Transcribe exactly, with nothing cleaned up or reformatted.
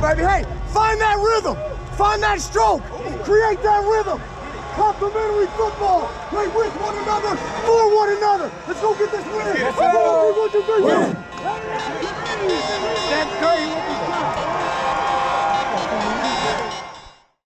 baby. Hey, find that rhythm. Find that stroke. Create that rhythm. Complimentary football. Play with one another, for one another. Let's go get this win. Yes, sir. One, two, three, one.